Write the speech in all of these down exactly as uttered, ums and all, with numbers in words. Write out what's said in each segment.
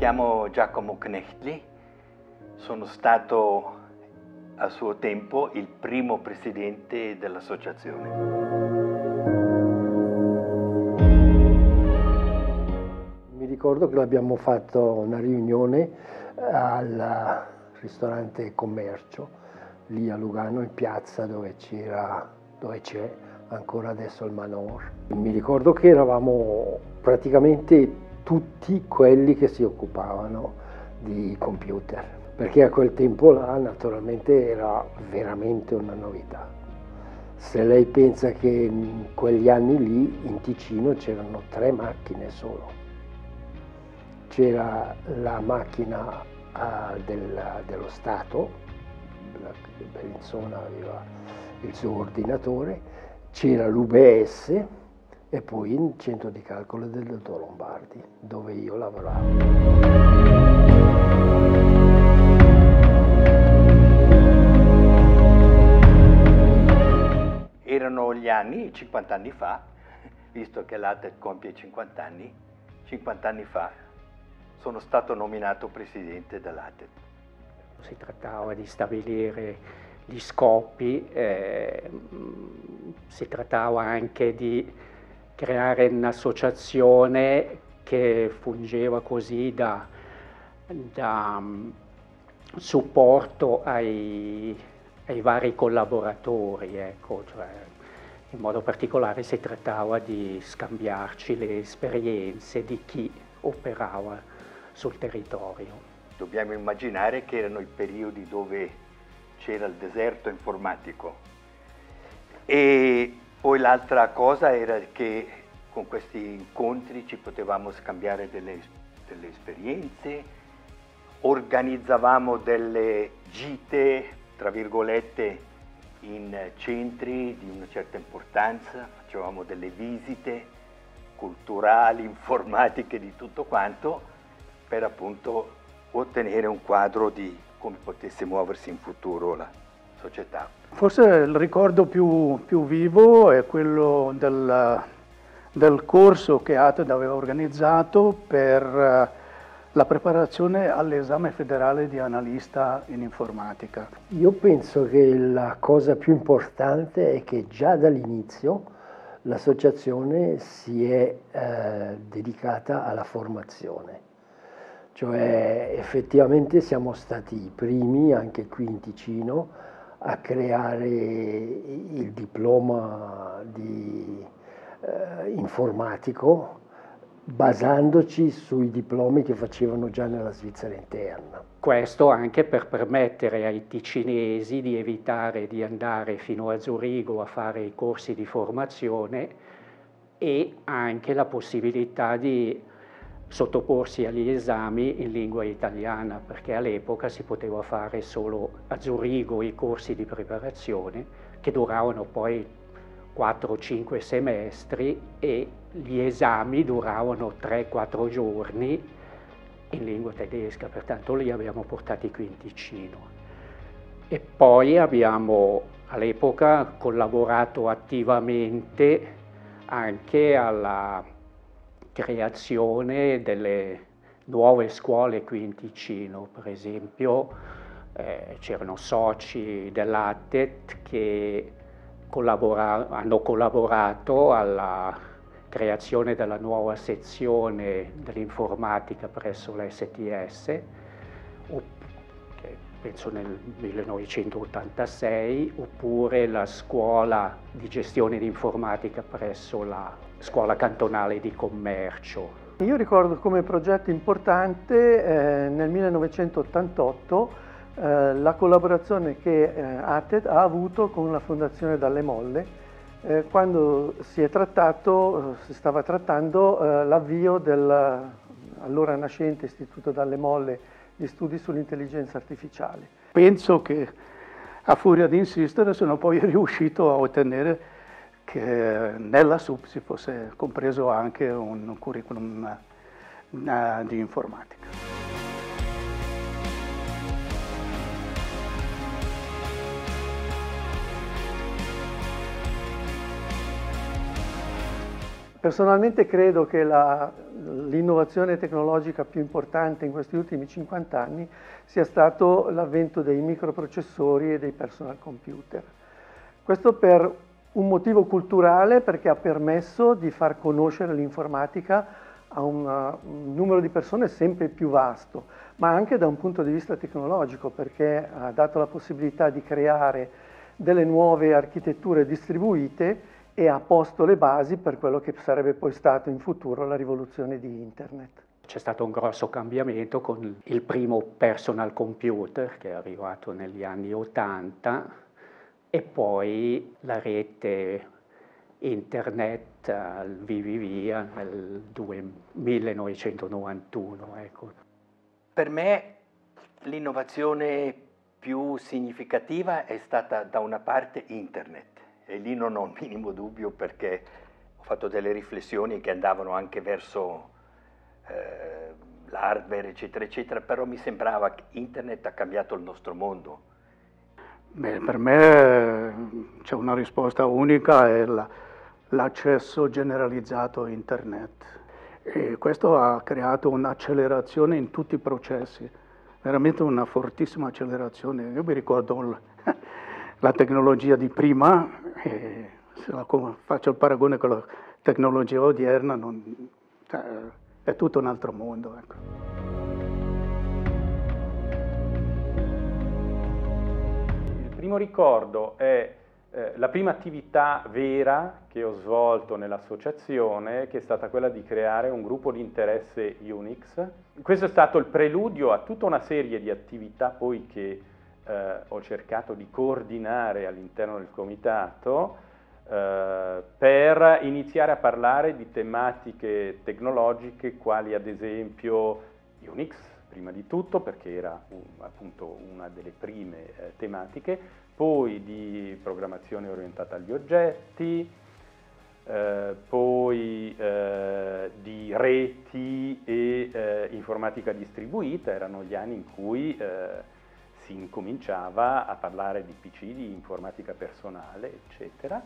chiamo Giacomo Knechtly, sono stato a suo tempo il primo presidente dell'associazione. Mi ricordo che abbiamo fatto una riunione al ristorante Commercio, lì a Lugano, in piazza, dove c'era, dove c'è ancora adesso il Manor. Mi ricordo che eravamo praticamente tutti quelli che si occupavano di computer, perché a quel tempo là naturalmente era veramente una novità. Se lei pensa che in quegli anni lì in Ticino c'erano tre macchine solo. C'era la macchina uh, del, dello Stato, la Bellinzona aveva il suo ordinatore, c'era l'U B S e poi il centro di calcolo del dottor Lombardi, dove io lavoravo. Erano gli anni, cinquanta anni fa, visto che l'A T E T compie cinquanta anni, cinquanta anni fa sono stato nominato presidente dell'A T E T. Si trattava di stabilire gli scopi, eh, si trattava anche di creare un'associazione che fungeva così da, da um, supporto ai, ai vari collaboratori, ecco, cioè, in modo particolare si trattava di scambiarci le esperienze di chi operava sul territorio. Dobbiamo immaginare che erano i periodi dove c'era il deserto informatico e poi l'altra cosa era che con questi incontri ci potevamo scambiare delle, delle esperienze, organizzavamo delle gite, tra virgolette, in centri di una certa importanza, facevamo delle visite culturali, informatiche, di tutto quanto, per appunto ottenere un quadro di come potesse muoversi in futuro la società. Forse il ricordo più, più vivo è quello del, del corso che A T E T aveva organizzato per la preparazione all'esame federale di analista in informatica. Io penso che la cosa più importante è che già dall'inizio l'associazione si è eh, dedicata alla formazione. Cioè effettivamente siamo stati i primi, anche qui in Ticino, a creare il diploma di eh, informatico basandoci sui diplomi che facevano già nella Svizzera interna. Questo anche per permettere ai ticinesi di evitare di andare fino a Zurigo a fare i corsi di formazione e anche la possibilità di sottoporsi agli esami in lingua italiana, perché all'epoca si poteva fare solo a Zurigo i corsi di preparazione che duravano poi quattro cinque semestri e gli esami duravano tre quattro giorni in lingua tedesca, pertanto li abbiamo portati qui in Ticino. E poi abbiamo all'epoca collaborato attivamente anche alla creazione delle nuove scuole qui in Ticino. Per esempio eh, c'erano soci dell'A T E T che collabora- hanno collaborato alla creazione della nuova sezione dell'informatica presso l'S T S, penso nel millenovecentottantasei, oppure la scuola di gestione di informatica presso la Scuola Cantonale di Commercio. Io ricordo come progetto importante eh, nel millenovecentottantotto eh, la collaborazione che eh, A T E T ha avuto con la Fondazione Dalle Molle eh, quando si è trattato, si stava trattando eh, l'avvio del allora nascente Istituto Dalle Molle di studi sull'intelligenza artificiale. Penso che a furia di insistere sono poi riuscito a ottenere che nella S U P si fosse compreso anche un curriculum di informatica. Personalmente credo che l'innovazione tecnologica più importante in questi ultimi cinquanta anni sia stato l'avvento dei microprocessori e dei personal computer. Questo per un motivo culturale, perché ha permesso di far conoscere l'informatica a una, un numero di persone sempre più vasto, ma anche da un punto di vista tecnologico, perché ha dato la possibilità di creare delle nuove architetture distribuite e ha posto le basi per quello che sarebbe poi stato in futuro la rivoluzione di Internet. C'è stato un grosso cambiamento con il primo personal computer che è arrivato negli anni ottanta e poi la rete Internet al via via nel millenovecentonovantuno. Ecco. Per me l'innovazione più significativa è stata da una parte Internet. E lì non ho il minimo dubbio, perché ho fatto delle riflessioni che andavano anche verso eh, l'hardware, eccetera, eccetera, però mi sembrava che Internet ha cambiato il nostro mondo. Beh, per me c'è una risposta unica, è l'accesso generalizzato a Internet. E questo ha creato un'accelerazione in tutti i processi, veramente una fortissima accelerazione. Io mi ricordo la tecnologia di prima, e se la faccio il paragone con la tecnologia odierna, non, cioè, è tutto un altro mondo. Ecco. Il primo ricordo è eh, la prima attività vera che ho svolto nell'associazione, che è stata quella di creare un gruppo di interesse Unix. Questo è stato il preludio a tutta una serie di attività poi che Eh, ho cercato di coordinare all'interno del comitato eh, per iniziare a parlare di tematiche tecnologiche quali ad esempio Unix, prima di tutto perché era un, appunto una delle prime eh, tematiche, poi di programmazione orientata agli oggetti, eh, poi eh, di reti e eh, informatica distribuita. Erano gli anni in cui eh, si incominciava a parlare di P C, di informatica personale, eccetera,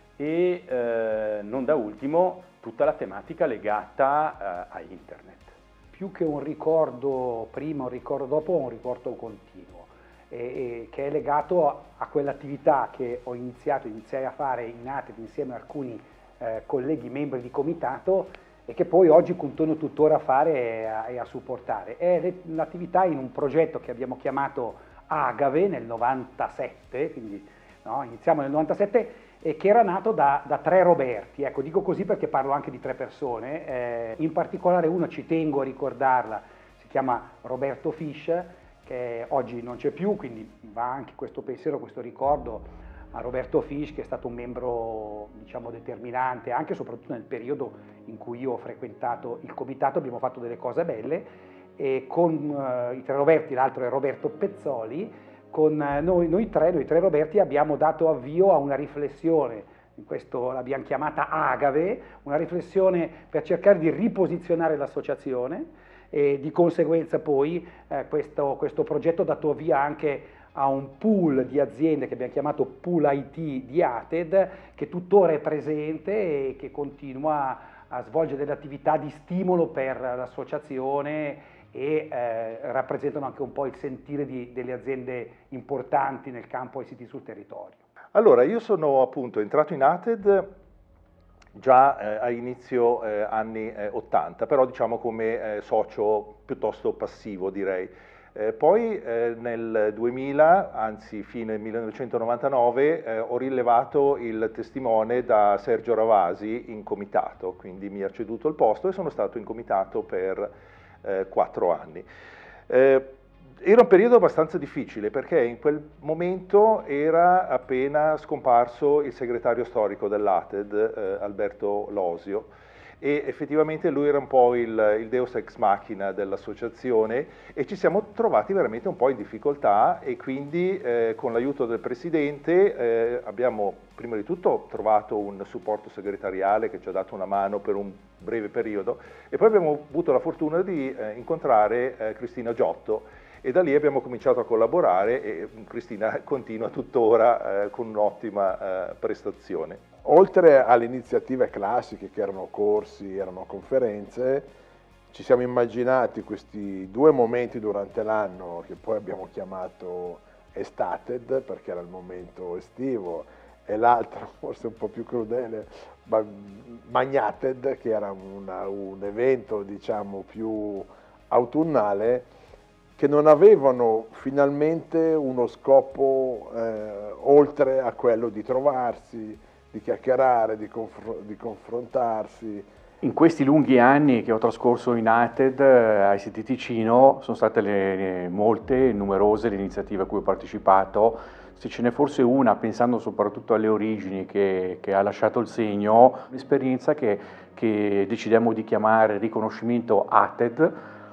e eh, non da ultimo tutta la tematica legata eh, a Internet. Più che un ricordo prima, un ricordo dopo, un ricordo continuo, e, e, che è legato a, a quell'attività che ho iniziato, iniziai a fare in ATED insieme a alcuni eh, colleghi membri di comitato, e che poi oggi continuo tuttora a fare e a, e a supportare. È l'attività in un progetto che abbiamo chiamato Agave nel novantasette, quindi no, iniziamo nel novantasette, e che era nato da, da tre Roberti. Ecco, dico così perché parlo anche di tre persone, eh, in particolare uno ci tengo a ricordarla, si chiama Roberto Fisch, che oggi non c'è più, quindi va anche questo pensiero, questo ricordo a Roberto Fisch, che è stato un membro, diciamo, determinante anche e soprattutto nel periodo in cui io ho frequentato il comitato. Abbiamo fatto delle cose belle, e con uh, i tre Roberti, l'altro è Roberto Pezzoli, con uh, noi, noi tre, noi tre Roberti abbiamo dato avvio a una riflessione, in questo l'abbiamo chiamata Agave, una riflessione per cercare di riposizionare l'associazione, e di conseguenza poi eh, questo, questo progetto ha dato via anche a un pool di aziende che abbiamo chiamato Pool I T di ATED, che tuttora è presente e che continua a svolgere delle attività di stimolo per l'associazione, e eh, rappresentano anche un po' il sentire di, delle aziende importanti nel campo I C T sul territorio. Allora, io sono appunto entrato in ATED già eh, a inizio eh, anni eh, ottanta, però diciamo come eh, socio piuttosto passivo, direi. Eh, poi eh, nel duemila, anzi fine millenovecentonovantanove, eh, ho rilevato il testimone da Sergio Ravasi in comitato, quindi mi ha ceduto il posto e sono stato in comitato per eh, quattro anni. Eh, era un periodo abbastanza difficile perché in quel momento era appena scomparso il segretario storico dell'ATED, eh, Alberto Losio, e effettivamente lui era un po' il, il deus ex machina dell'associazione, e ci siamo trovati veramente un po' in difficoltà, e quindi eh, con l'aiuto del presidente eh, abbiamo prima di tutto trovato un supporto segretariale che ci ha dato una mano per un breve periodo, e poi abbiamo avuto la fortuna di eh, incontrare eh, Cristina Giotto, e da lì abbiamo cominciato a collaborare, e Cristina continua tuttora eh, con un'ottima eh, prestazione. oltre alle iniziative classiche che erano corsi, erano conferenze, ci siamo immaginati questi due momenti durante l'anno che poi abbiamo chiamato Estated, perché era il momento estivo, e l'altro, forse un po' più crudele, Magnated, che era una, un evento diciamo più autunnale, che non avevano finalmente uno scopo eh, oltre a quello di trovarsi, di chiacchierare, di, confr di confrontarsi. In questi lunghi anni che ho trascorso in ATED, a I C T Ticino, sono state le, le molte, numerose le iniziative a cui ho partecipato. Se ce n'è forse una, pensando soprattutto alle origini, che, che ha lasciato il segno, l'esperienza che, che decidemmo di chiamare riconoscimento ATED,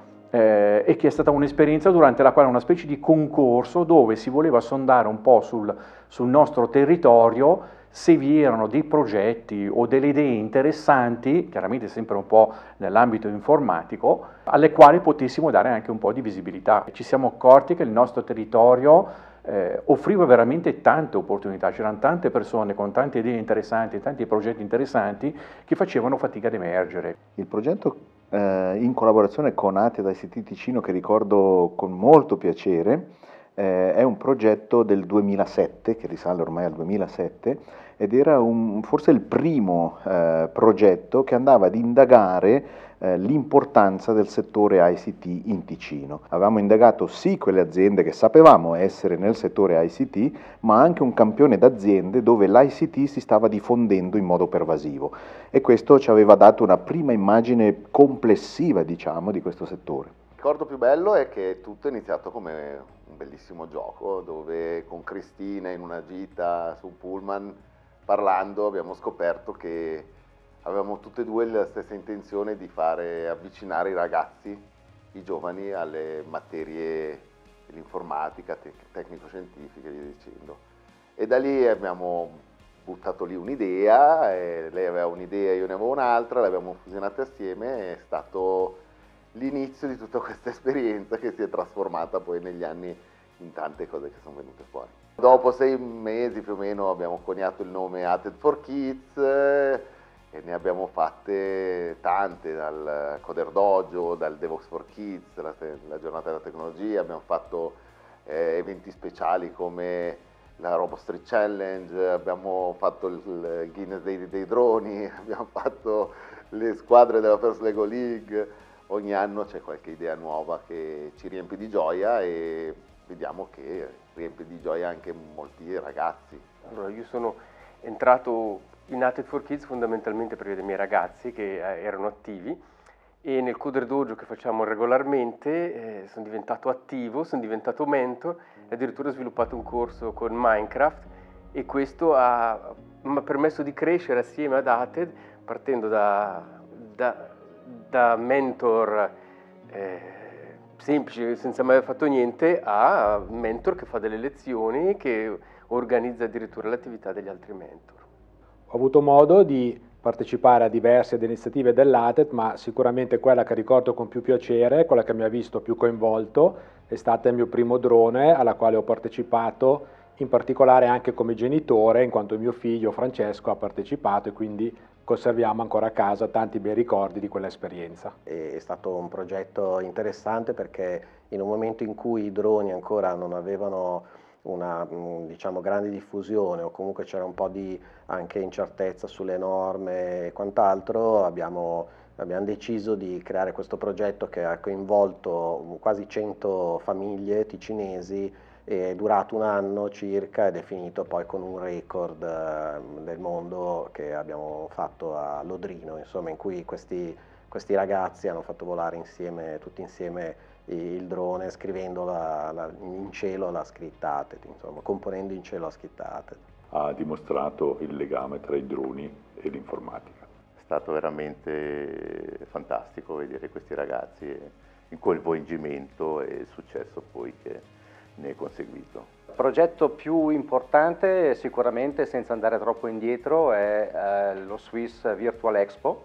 eh, e che è stata un'esperienza durante la quale una specie di concorso dove si voleva sondare un po' sul, sul nostro territorio se vi erano dei progetti o delle idee interessanti, chiaramente sempre un po' nell'ambito informatico, alle quali potessimo dare anche un po' di visibilità. Ci siamo accorti che il nostro territorio eh, offriva veramente tante opportunità, c'erano tante persone con tante idee interessanti, tanti progetti interessanti che facevano fatica ad emergere. Il progetto eh, in collaborazione con ATED I C T Ticino, che ricordo con molto piacere, eh, è un progetto del duemilasette, che risale ormai al duemilasette, ed era un, forse il primo eh, progetto che andava ad indagare eh, l'importanza del settore I C T in Ticino. Avevamo indagato sì quelle aziende che sapevamo essere nel settore I C T, ma anche un campione d'aziende dove l'I C T si stava diffondendo in modo pervasivo, e questo ci aveva dato una prima immagine complessiva, diciamo, di questo settore. Il ricordo più bello è che tutto è iniziato come un bellissimo gioco, dove con Cristina in una gita su Pullman, parlando, abbiamo scoperto che avevamo tutte e due la stessa intenzione di fare avvicinare i ragazzi, i giovani, alle materie dell'informatica, te tecnico-scientifiche e via dicendo. E da lì abbiamo buttato lì un'idea, lei aveva un'idea, io ne avevo un'altra, l'abbiamo fusionate assieme, è stato l'inizio di tutta questa esperienza che si è trasformata poi negli anni in tante cose che sono venute fuori. Dopo sei mesi più o meno abbiamo coniato il nome ATED for Kids eh, e ne abbiamo fatte tante, dal Coder Dojo, dal DevOps for Kids, la, la giornata della tecnologia, abbiamo fatto eh, eventi speciali come la Robo Street Challenge, abbiamo fatto il Guinness dei, dei droni, abbiamo fatto le squadre della First Lego League. Ogni anno c'è qualche idea nuova che ci riempie di gioia e vediamo che riempie di gioia anche molti ragazzi. Allora, io sono entrato in ATED for Kids fondamentalmente per i miei ragazzi che eh, erano attivi, e nel Coder Dojo che facciamo regolarmente eh, sono diventato attivo, sono diventato mentor e addirittura ho sviluppato un corso con Minecraft, e questo ha, mi ha permesso di crescere assieme ad ATED, partendo da, da, da mentor eh, semplice, senza mai aver fatto niente, a mentor che fa delle lezioni, che organizza addirittura l'attività degli altri mentor. Ho avuto modo di partecipare a diverse iniziative dell'ATED, ma sicuramente quella che ricordo con più piacere, quella che mi ha visto più coinvolto, è stata il mio primo drone alla quale ho partecipato, in particolare anche come genitore, in quanto mio figlio Francesco ha partecipato, e quindi conserviamo ancora a casa tanti bei ricordi di quell'esperienza. È stato un progetto interessante perché in un momento in cui i droni ancora non avevano una diciamo, grande diffusione, o comunque c'era un po' di anche incertezza sulle norme e quant'altro, abbiamo, abbiamo deciso di creare questo progetto che ha coinvolto quasi cento famiglie ticinesi, è durato un anno circa ed è finito poi con un record eh, del mondo che abbiamo fatto a Lodrino, insomma, in cui questi, questi ragazzi hanno fatto volare insieme, tutti insieme il drone, scrivendo la, la, in cielo la scritta ATED, insomma, componendo in cielo la scritta ATED. Ha dimostrato il legame tra i droni e l'informatica. È stato veramente fantastico vedere questi ragazzi, il coinvolgimento e il successo poi che ne è conseguito. Il progetto più importante, sicuramente senza andare troppo indietro, è eh, lo Swiss Virtual Expo,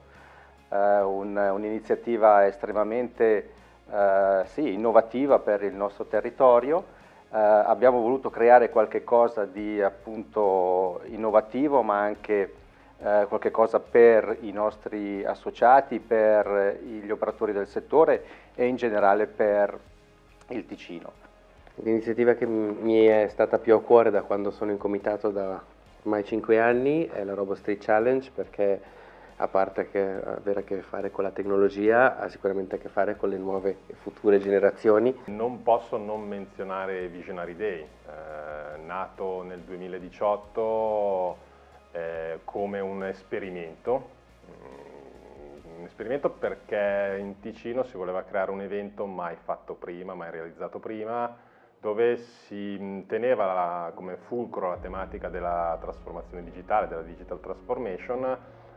eh, un'iniziativa estremamente eh, sì, innovativa per il nostro territorio. Eh, abbiamo voluto creare qualche cosa di appunto innovativo, ma anche eh, qualche cosa per i nostri associati, per gli operatori del settore e in generale per il Ticino. L'iniziativa che mi è stata più a cuore da quando sono in comitato da ormai cinque anni è la RoboStreet Challenge, perché a parte che avere a che fare con la tecnologia, ha sicuramente a che fare con le nuove e future generazioni. Non posso non menzionare Visionary Day, eh, nato nel duemiladiciotto eh, come un esperimento, un esperimento perché in Ticino si voleva creare un evento mai fatto prima, mai realizzato prima, dove si teneva la, come fulcro la tematica della trasformazione digitale, della digital transformation,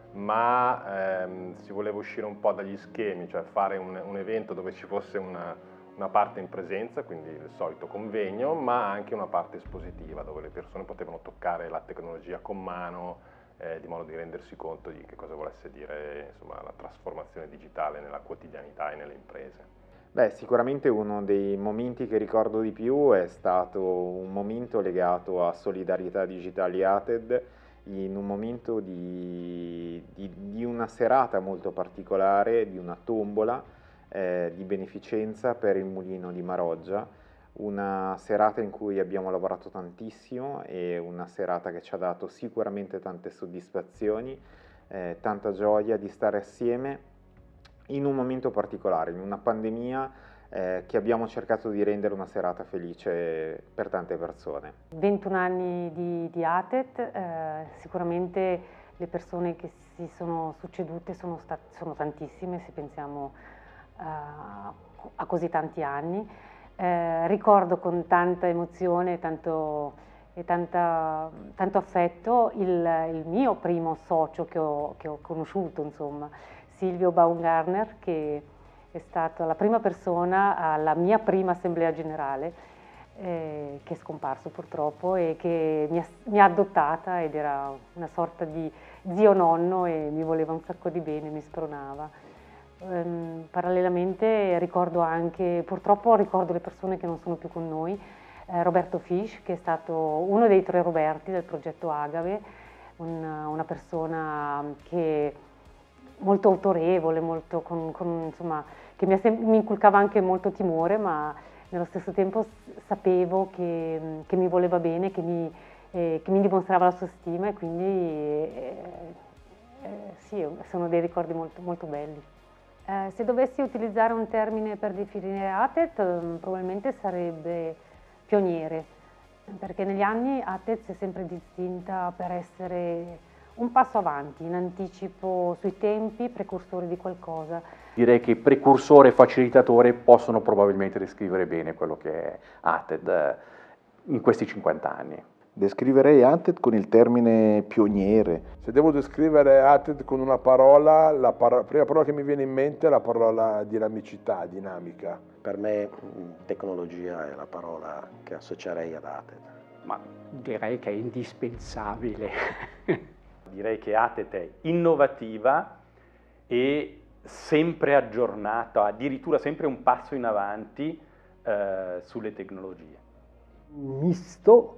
ma ehm, si voleva uscire un po' dagli schemi, cioè fare un, un evento dove ci fosse una, una parte in presenza, quindi il solito convegno, ma anche una parte espositiva, dove le persone potevano toccare la tecnologia con mano, eh, di modo di rendersi conto di che cosa volesse dire, insomma, la trasformazione digitale nella quotidianità e nelle imprese. Beh, sicuramente uno dei momenti che ricordo di più è stato un momento legato a Solidarietà Digitali A T E D, in un momento di, di, di una serata molto particolare, di una tombola eh, di beneficenza per il mulino di Maroggia, una serata in cui abbiamo lavorato tantissimo e una serata che ci ha dato sicuramente tante soddisfazioni, eh, tanta gioia di stare assieme in un momento particolare, in una pandemia eh, che abbiamo cercato di rendere una serata felice per tante persone. ventuno anni di, di A T E D, eh, sicuramente le persone che si sono succedute sono, state, sono tantissime, se pensiamo eh, a così tanti anni. Eh, ricordo con tanta emozione tanto, e tanta, tanto affetto il, il mio primo socio che ho, che ho conosciuto, insomma, Silvio Baumgartner, che è stata la prima persona alla mia prima assemblea generale, eh, che è scomparso purtroppo e che mi ha, mi ha adottata ed era una sorta di zio nonno e mi voleva un sacco di bene, mi spronava. Ehm, parallelamente ricordo anche, purtroppo ricordo le persone che non sono più con noi, eh, Roberto Fisch, che è stato uno dei tre Roberti del progetto Agave, una, una persona che molto autorevole, molto con, con, insomma, che mi, mi inculcava anche molto timore, ma nello stesso tempo sapevo che, che mi voleva bene, che mi, eh, che mi dimostrava la sua stima, e quindi eh, eh, sì, sono dei ricordi molto, molto belli. Eh, se dovessi utilizzare un termine per definire A T E D, eh, probabilmente sarebbe pioniere, perché negli anni A T E D si è sempre distinta per essere un passo avanti, in anticipo sui tempi, precursori di qualcosa. Direi che precursore e facilitatore possono probabilmente descrivere bene quello che è A T E D in questi cinquanta anni. Descriverei A T E D con il termine pioniere. Se devo descrivere A T E D con una parola, la par- prima parola che mi viene in mente è la parola dinamicità, dinamica. Per me tecnologia è la parola che associerei ad A T E D. Ma direi che è indispensabile. Direi che A T E D è innovativa e sempre aggiornata, addirittura sempre un passo in avanti eh, sulle tecnologie. Misto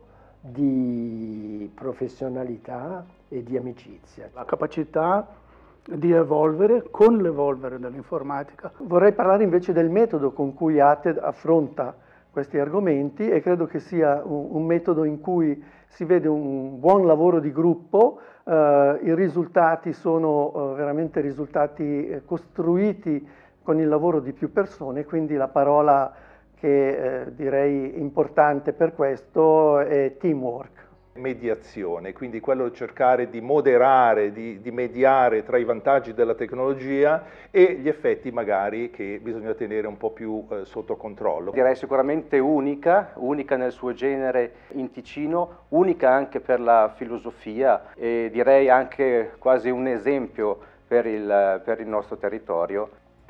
di professionalità e di amicizia. La capacità di evolvere con l'evolvere dell'informatica. Vorrei parlare invece del metodo con cui A T E D affronta questi argomenti, e credo che sia un, un metodo in cui si vede un buon lavoro di gruppo, eh, i risultati sono eh, veramente risultati eh, costruiti con il lavoro di più persone, quindi la parola che eh, direi importante per questo è teamwork. Mediazione, quindi quello di cercare di moderare, di, di mediare tra i vantaggi della tecnologia e gli effetti magari che bisogna tenere un po' più eh, sotto controllo. Direi sicuramente unica, unica nel suo genere in Ticino, unica anche per la filosofia e direi anche quasi un esempio per il, per il nostro territorio.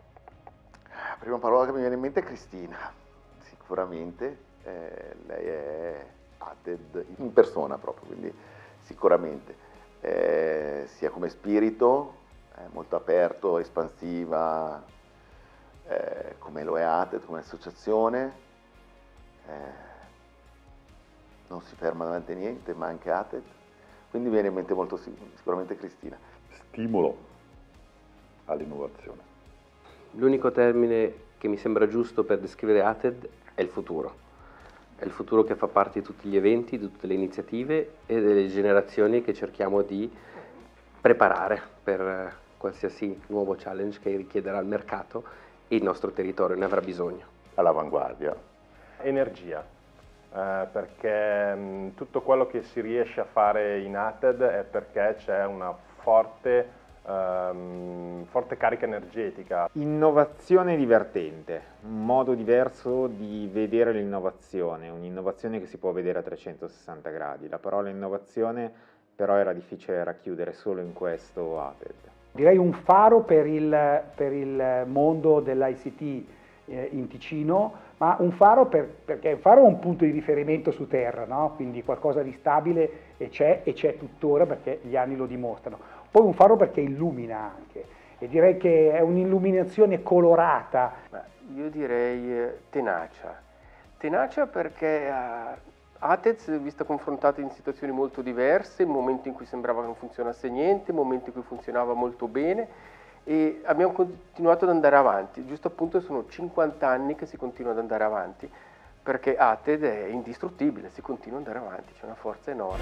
La prima parola che mi viene in mente è Cristina, sicuramente, eh, lei è A T E D in persona proprio, quindi sicuramente, eh, sia come spirito, eh, molto aperto, espansiva, eh, come lo è A T E D, come associazione, eh, non si ferma davanti a niente, ma anche A T E D, Quindi mi viene in mente molto sicuramente Cristina. Stimolo all'innovazione. L'unico termine che mi sembra giusto per descrivere ATED è il futuro. È il futuro che fa parte di tutti gli eventi, di tutte le iniziative e delle generazioni che cerchiamo di preparare per qualsiasi nuovo challenge che richiederà il mercato e il nostro territorio ne avrà bisogno. All'avanguardia. Energia, eh, perché mh, tutto quello che si riesce a fare in ATED è perché c'è una forte, ehm, forte carica energetica. Innovazione divertente, un modo diverso di vedere l'innovazione, un'innovazione che si può vedere a trecentosessanta gradi. La parola innovazione però era difficile racchiudere solo in questo ATED. Direi un faro per il, per il mondo dell'I C T eh, in Ticino, ma un faro per, perché un faro è un punto di riferimento su terra, no? Quindi qualcosa di stabile e c'è e c'è tuttora perché gli anni lo dimostrano. Poi un faro perché illumina anche e direi che è un'illuminazione colorata. Io direi eh, tenacia. Tenacia perché eh, ATED si è vista confrontata in situazioni molto diverse, momenti in cui sembrava che non funzionasse niente, momenti in cui funzionava molto bene e abbiamo continuato ad andare avanti. Giusto appunto sono cinquanta anni che si continua ad andare avanti perché ATED è indistruttibile, si continua ad andare avanti, c'è una forza enorme.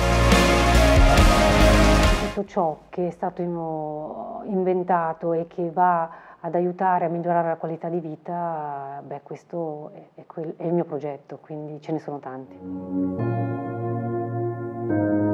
Tutto ciò che è stato inventato e che va ad aiutare a migliorare la qualità di vita, beh, questo è, è, quel, è il mio progetto, quindi ce ne sono tanti.